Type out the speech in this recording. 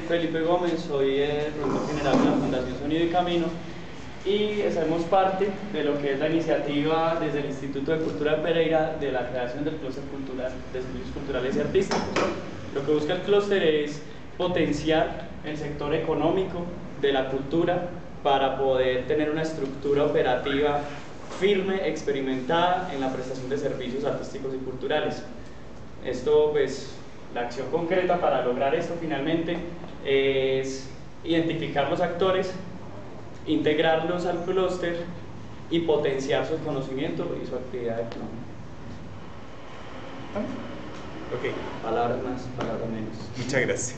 Felipe Gómez, soy el productor general de la Fundación Sonido y Camino y hacemos parte de lo que es la iniciativa desde el Instituto de Cultura de Pereira de la creación del clúster cultural de servicios culturales y artísticos. Lo que busca el clúster es potenciar el sector económico de la cultura para poder tener una estructura operativa firme, experimentada en la prestación de servicios artísticos y culturales. Esto, pues, la acción concreta para lograr esto finalmente es identificar los actores, integrarlos al clúster y potenciar su conocimiento y su actividad económica. Ok. Palabras más, palabras menos. Muchas gracias.